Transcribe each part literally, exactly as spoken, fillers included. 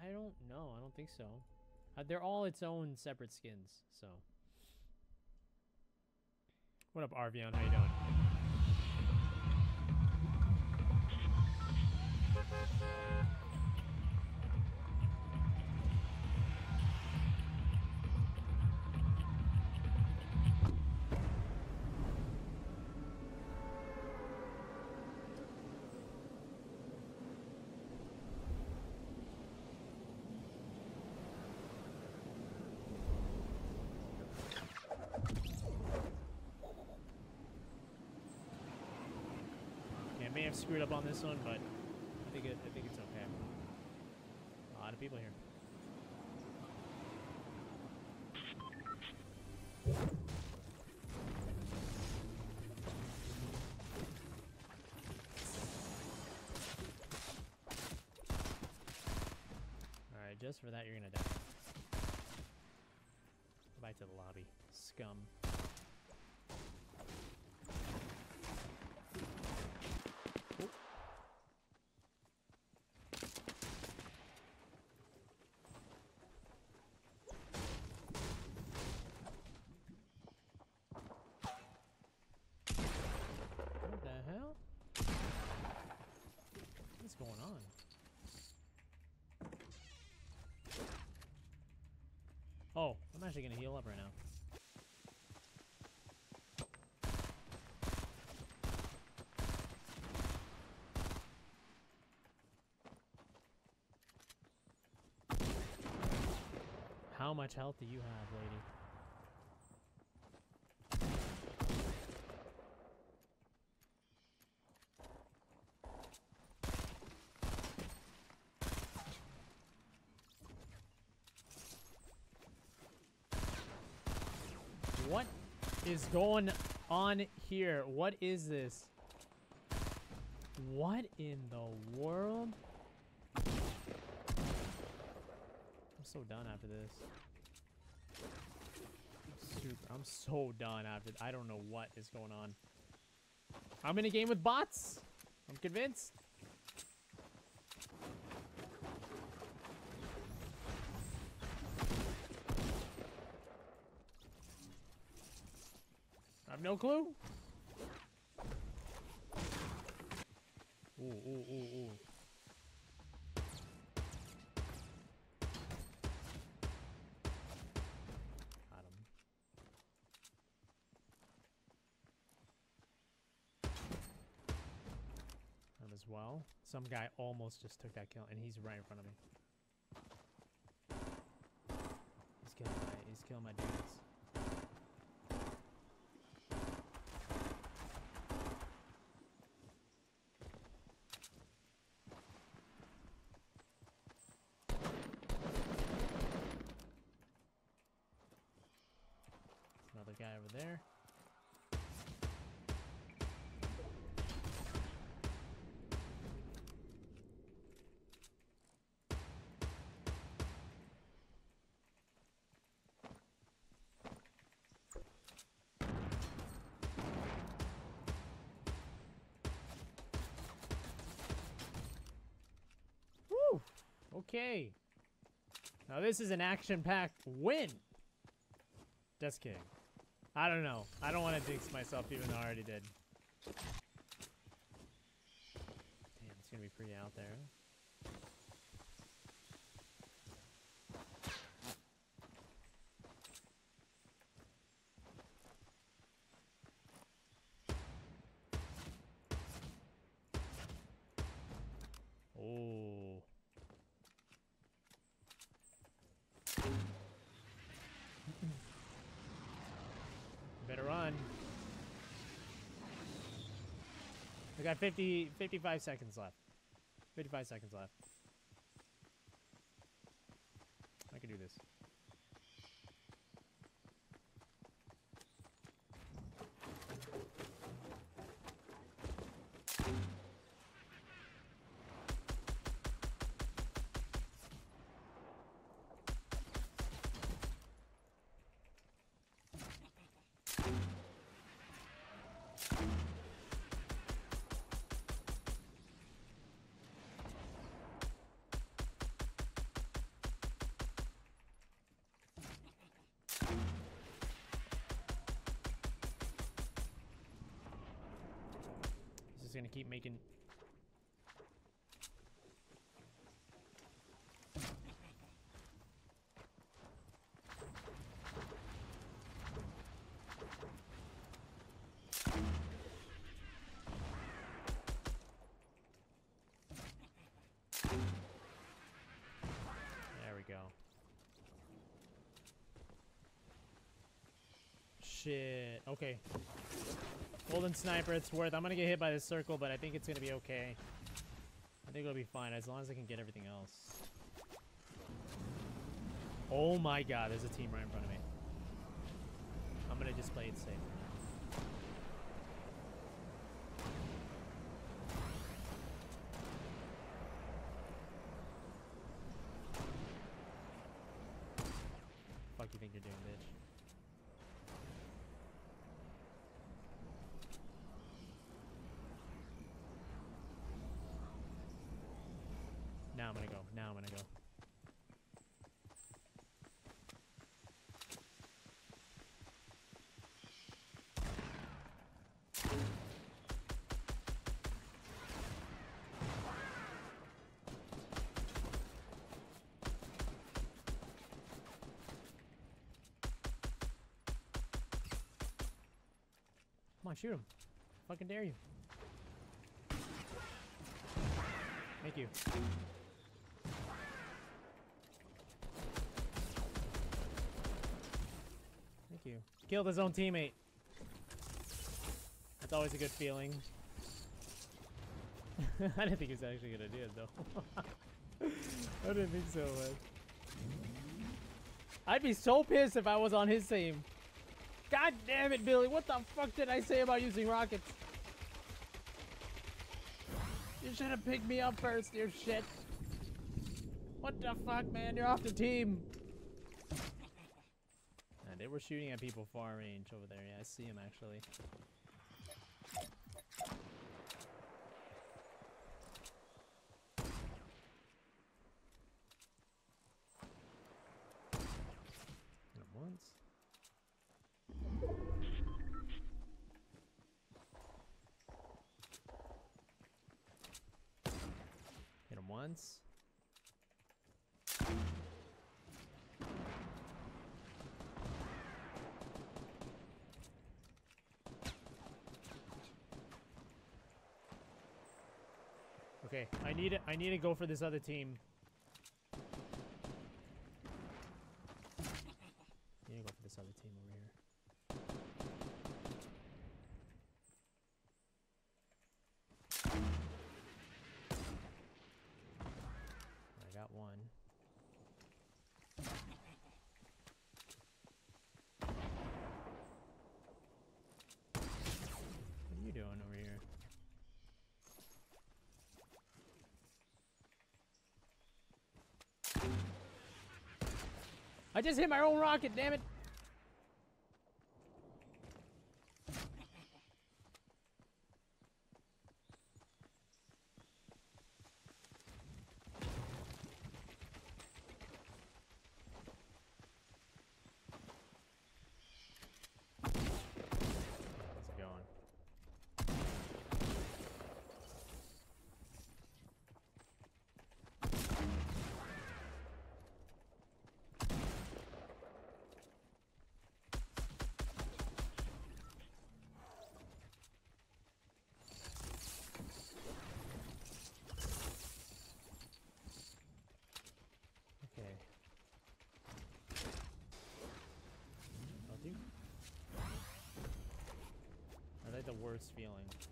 I don't know. I don't think so. Uh, they're all its own separate skins, so. What up, Arvion? How you doing? I may have screwed up on this one, but I think it, I think it's okay. A lot of people here. All right, just for that, you're gonna die. Go back to the lobby, scum. What the hell? What's going on? Oh, I'm actually gonna heal up right now. How much health do you have, lady? What is going on here? What is this? What in the world? I'm so done after this. Super, I'm so done after. I don't know what is going on. I'm in a game with bots. I'm convinced. I have no clue. Ooh, ooh, ooh, ooh. Got him. Him as well. Some guy almost just took that kill, and he's right in front of me. He's killing my, he's killing my dudes. Another guy over there. Woo! Okay. Now this is an action-packed win. Just kidding. I don't know. I don't want to jinx myself even though I already did. Damn, it's gonna be pretty out there. Oh. Better run. We got fifty, fifty-five seconds left. fifty-five seconds left. I can do this. gonna keep making... There we go. Shit. Okay. Golden sniper, it's worth. I'm gonna get hit by this circle, but I think it's gonna be okay. I think it'll be fine as long as I can get everything else. Oh my god, there's a team right in front of me. I'm gonna just play it safe. Fuck you think you're doing, bitch? Now I'm gonna go. Now I'm gonna go. Come on, shoot him. Fucking dare you. Thank you. Thank you. Killed his own teammate. That's always a good feeling. I didn't think he was actually gonna do it though. I didn't think so, man. I'd be so pissed if I was on his team. God damn it, Billy. What the fuck did I say about using rockets? You should have picked me up first, you shit. What the fuck, man? You're off the team. Nah, they were shooting at people far range over there. Yeah, I see him actually. Hit him once. Hit him once. Okay, I need it. I need to go for this other team. I need to go for this other team over here. I got one. What are you doing over here? I just hit my own rocket, damn it! How's it going? Okay. I'll do. I like the worst feeling.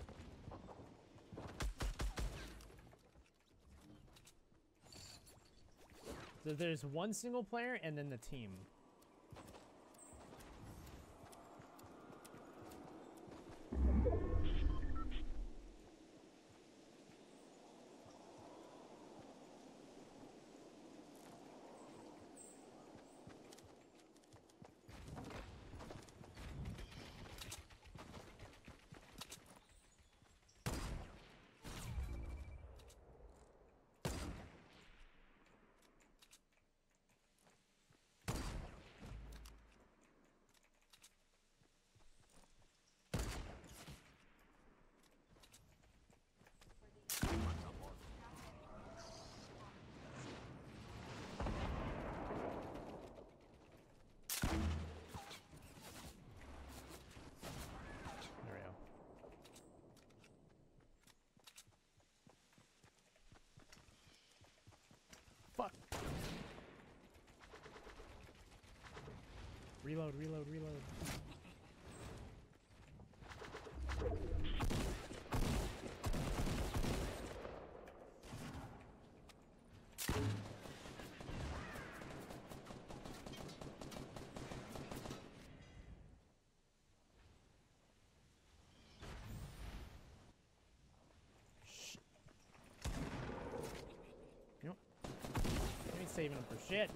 So there's one single player and then the team. fuck. Reload, reload, reload. Saving him for shit.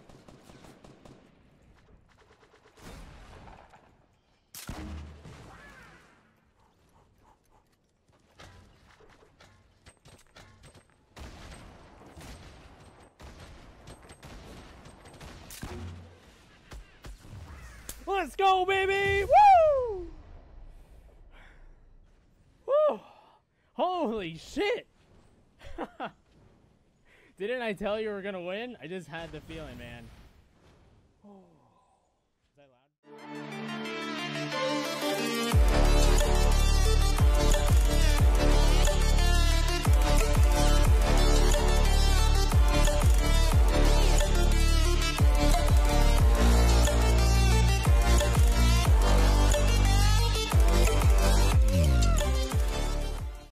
Let's go, baby! Woo! Woo! Holy shit! Didn't I tell you we were gonna win? I just had the feeling, man.